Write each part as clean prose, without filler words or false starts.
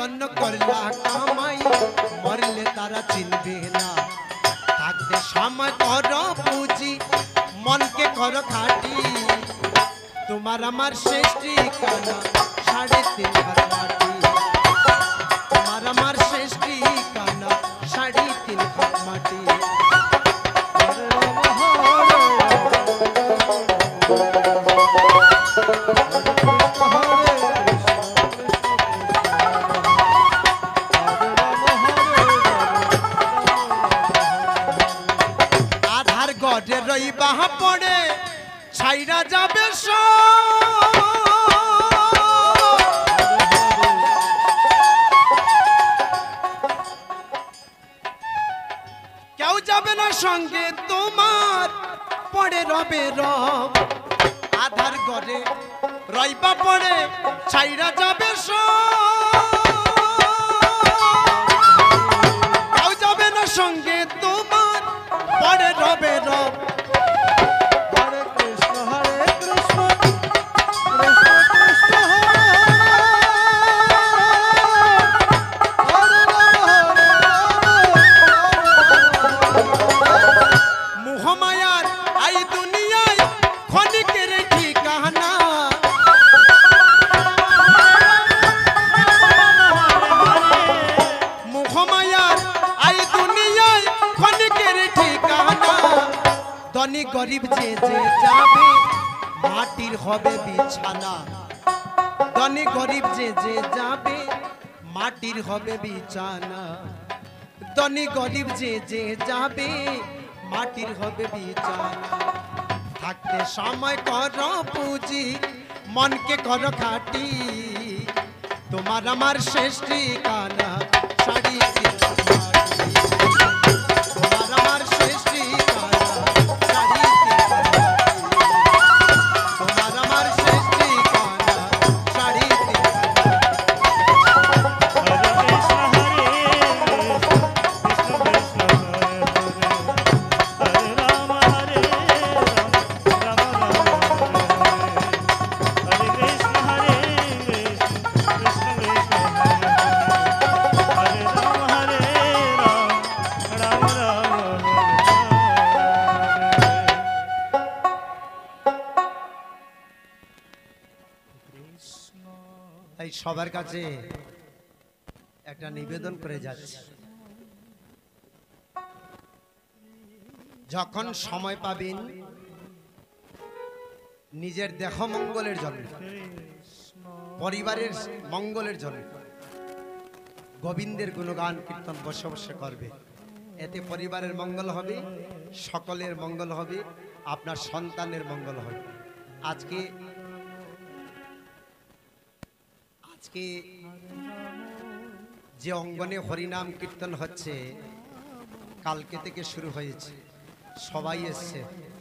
জন্য করলা কামাই মরলে তারা চিনবে না থাকতে সময় করো পুঁজি মনকে করো খাটি তোমার আমার শেষ ঠিকানা 3.5 মাটি তোমার আমার শেষ ঠিকানা 3.5 মাটি আধার গড়ে রইবা পড়ে ছাইরা যাবে কেউ যাবে না সঙ্গে তোমার পড়ে রবে রব আধার গড়ে রইবা পড়ে ছাইরা যাবে কেউ যাবে না সঙ্গে তোমার পড়ে রবে রব ধনী গরিব যে যে যাবে মাটির হবে বিছানা ধনী গরিব যে যে যাবে মাটির হবে বিছানা ধনী গরিব যে যে যাবে মাটির হবে বিছানা থাকতে সময় করো পুঁজি মনকে করো খাটি তোমার আমার শেষ ঠিকানা 3.5 মাটি তোমার আমার শেষ ঠিকানা সবার কাছে একটা নিবেদন করে যাচ্ছি যখন সময় পাবেন নিজের দেহ মঙ্গলের জন্য পরিবারের মঙ্গলের জন্য গোবিন্দের গুণগান কীর্তন বসে বসে করবে এতে পরিবারের মঙ্গল হবে সকলের মঙ্গল হবে আপনার সন্তানের মঙ্গল হবে আজকে যে অঙ্গনে হরিনাম কীর্তন হচ্ছে কালকে থেকে শুরু হয়েছে সবাই এসছে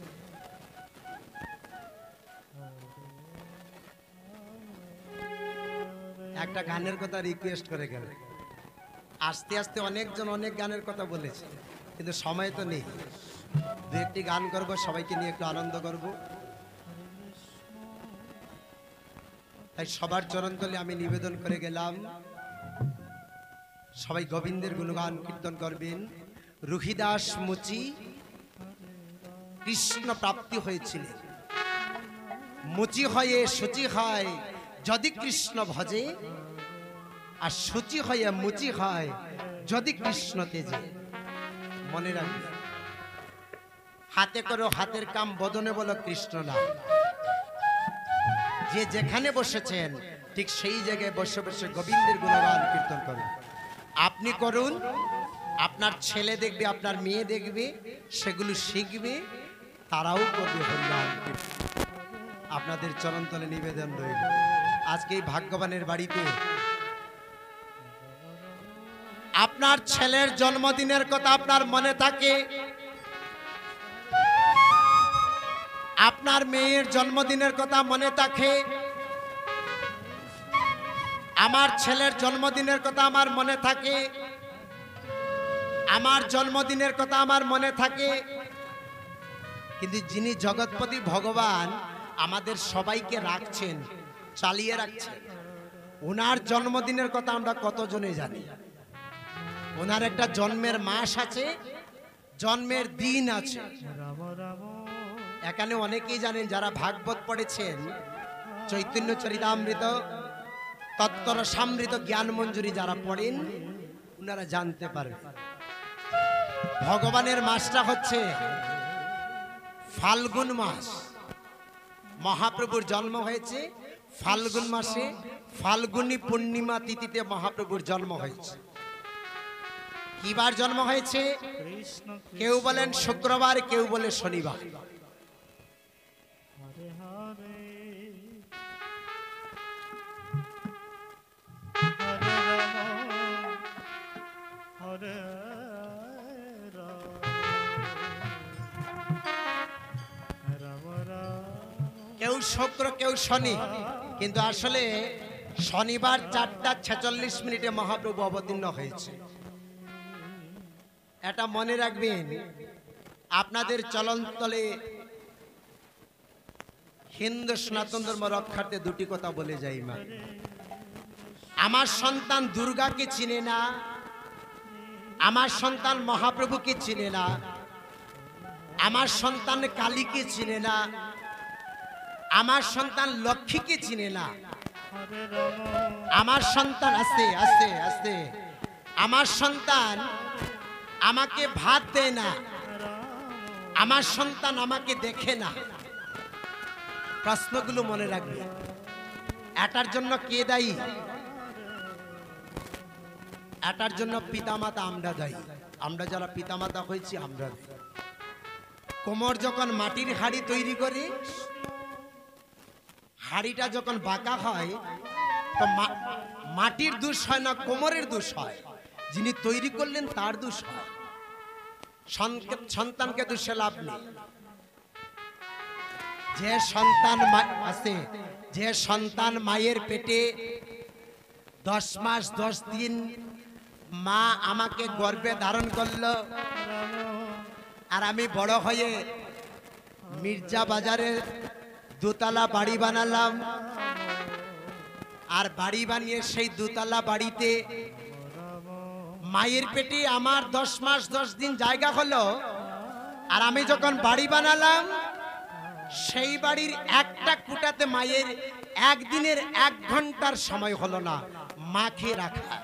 একটা গানের কথা রিকোয়েস্ট করে গেল আস্তে আস্তে অনেকজন অনেক গানের কথা বলেছে কিন্তু সময় তো নেই দু একটি গান করব সবাইকে নিয়ে একটু আনন্দ করব তাই সবার চরণতলে আমি নিবেদন করে গেলাম সবাই গোবিন্দের গুণগান কীর্তন করবেন রুহিদাস মুচি কৃষ্ণ প্রাপ্তি হয়েছিলেন মুচি হয়ে শুচি হয় যদি কৃষ্ণ ভজে আর শুচি হয়ে মুচি হয় যদি কৃষ্ণ তেজে মনে রাখবে হাতে করো হাতের কাম বদনে বলো কৃষ্ণ নাম যে যেখানে বসেছেন ঠিক সেই জায়গায় বসে বসে গোবিন্দের গুণগান কীর্তন করুন আপনি করুন আপনার ছেলে দেখবে আপনার মেয়ে দেখবে সেগুলো শিখবে তারাও করবে হরিনাম কীর্তন আপনাদের চরণতলে নিবেদন রইল আজকে এই ভাগ্যবানের বাড়িতে আপনার ছেলের জন্মদিনের কথা আপনার মনে থাকে আপনার মেয়ের জন্মদিনের কথা মনে থাকে আমার ছেলের জন্মদিনের কথা আমার মনে থাকে আমার জন্মদিনের কথা আমার মনে থাকে কিন্তু যিনি জগৎপতি ভগবান আমাদের সবাইকে রাখছেন চালিয়ে রাখছেন ওনার জন্মদিনের কথা আমরা কতজনে জানি? ওনার একটা জন্মের মাস আছে, জন্মের দিন আছে। এখানে অনেকেই জানেন, যারা ভাগবত পড়েছেন, চৈতন্য চরিতামৃত, তত্ত্বর সমৃদ্ধ জ্ঞান মঞ্জুরি যারা পড়েন, ওনারা জানতে পারবেন ভগবানের মাসটা হচ্ছে ফাল্গুন মাস। মহাপ্রভুর জন্ম হয়েছে ফাল্গুন মাসে, ফাল্গুনী পূর্ণিমা তিথিতে মহাপ্রভুর জন্ম হয়েছে। কিবার জন্ম হয়েছে? কেউ বলেন শুক্রবার, কেউ বলে শনিবার। কেউ শুক্র, কেউ শনি, কিন্তু আসলে শনিবার 4:46 মহাপ্রভু অবতীর্ণ হয়েছে। এটা মনে রাখবেন। আপনাদের চলনতলে হিন্দু সনাতন ধর্ম রক্ষার্থে দুটি কথা বলে যাই। মা, আমার সন্তান দুর্গাকে চিনে না, আমার সন্তান মহাপ্রভুকে চিনে না, আমার সন্তান কালীকে চিনে না, আমার সন্তান লক্ষ্মীকে চিনে না, আমার সন্তান আস্তে আস্তে আস্তে আমার সন্তান আমাকে ভাত দেয় না, আমার সন্তান আমাকে দেখে না। প্রশ্নগুলো মনে রাখবে। এটার জন্য কে দায়ী? এটার জন্য পিতামাতা আমরা দায়ী। আমরা যারা পিতামাতা হয়েছি আমরা দায়ী। কোমর যখন মাটির হাড়ি তৈরি করি, হাড়িটা যখন বাঁকা হয়, তো মাটির দোষ হয় না, কোমরের দোষ হয়। যিনি তৈরি করলেন তার দোষ হয়। সন্তানকে দোষে লাভ নেই। যে সন্তান আছে, যে সন্তান মায়ের পেটে 10 মাস 10 দিন মা আমাকে গর্ভে ধারণ করলো, আর আমি বড় হয়ে মির্জা বাজারে দোতলা বাড়ি বানালাম, আর বাড়ি বানিয়ে সেই দোতলা বাড়িতে মায়ের পেটে আমার 10 মাস 10 দিন জায়গা হলো, আর আমি যখন বাড়ি বানালাম, সেই বাড়ির একটা কুটাতে মায়ের একদিনের 1 ঘন্টার সময় হলো না মাকে রাখা।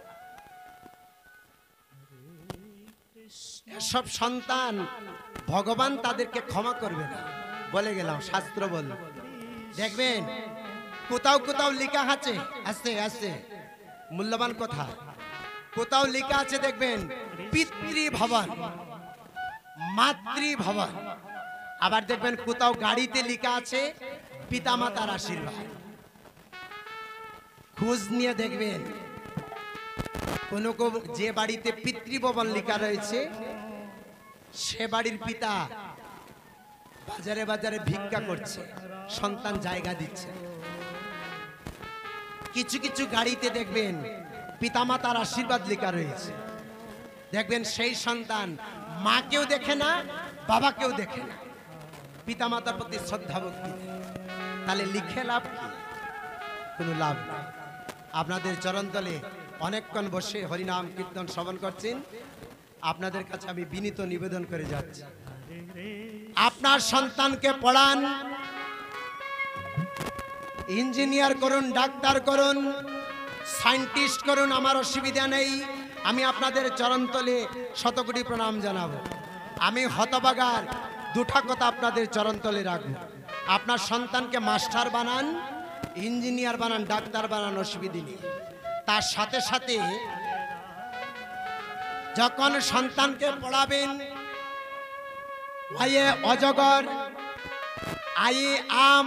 এসব সন্তান ভগবান তাদেরকে ক্ষমা করবে না, বলে গেলাম, শাস্ত্র বল। দেখবেন কোথাও কোথাও লেখা আছে, আস্তে আস্তে মূল্যবান কথা, কোথাও লেখা আছে দেখবেন পিতৃভবন, মাতৃভবন। আবার দেখবেন কোথাও গাড়িতে লেখা আছে পিতামাতার আশীর্বাদ। খোঁজ নিয়ে দেখবেন কোন যে বাড়িতে পিতৃভবন লেখা রয়েছে, সে বাড়ির পিতা বাজারে বাজারে ভিক্ষা করছে, সন্তান জায়গা দিচ্ছে। কিছু কিছু গাড়িতে দেখবেন পিতামাতার আশীর্বাদ লেখা রয়েছে। দেখবেন সেই সন্তান মাকেও দেখে না, বাবাকেও দেখে না, পিতামাতার প্রতি শ্রদ্ধা ভক্তি। তাহলে লিখে লাভ কি? কোনো লাভ নেই। আপনাদের চরণতলে অনেকক্ষণ বসে হরিনাম কীর্তন শ্রবণ করছেন, আপনাদের কাছে আমি বিনীত নিবেদন করে যাচ্ছি, আপনার সন্তানকে পড়ান, ইঞ্জিনিয়ার করুন, ডাক্তার করুন, সায়েন্টিস্ট করুন, আমার অসুবিধা নেই। আমি আপনাদের চরণতলে শতকোটি প্রণাম জানাবো। আমি হতবাগার দুটা কথা আপনাদের চরণতলে রাখবো। আপনার সন্তানকে মাস্টার বানান, ইঞ্জিনিয়ার বানান, ডাক্তার বানান, অসুবিধা নেই। তার সাথে সাথে যখন সন্তানকে পড়াবেন, আয়ে অজগর, আয়ে আম,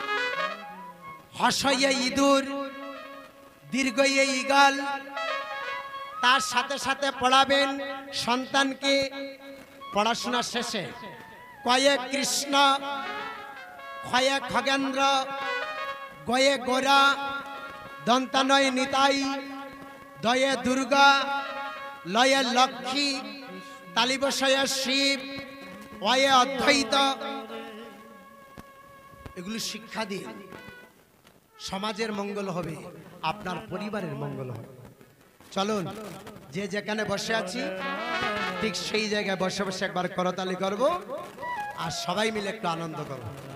হর্ষয়ে ইঁদুর, দীর্ঘয়ে ঈগল, তার সাথে সাথে পড়াবেন সন্তানকে পড়াশোনা শেষে কয়ে কৃষ্ণ, ক্ষয়ে খগেন্দ্র, গয়ে গোরা, দন্তানয় নিতাই, দয়ে দুর্গা, লয়ে লক্ষ্মী, তালিবশয়ে শিব, অয়ে অদ্বৈত। এগুলি শিক্ষা দিয়ে সমাজের মঙ্গল হবে, আপনার পরিবারের মঙ্গল হবে। চলুন, যে যেখানে বসে আছি ঠিক সেই জায়গায় বসে বসে একবার করতালি করব আর সবাই মিলে একটু আনন্দ করব।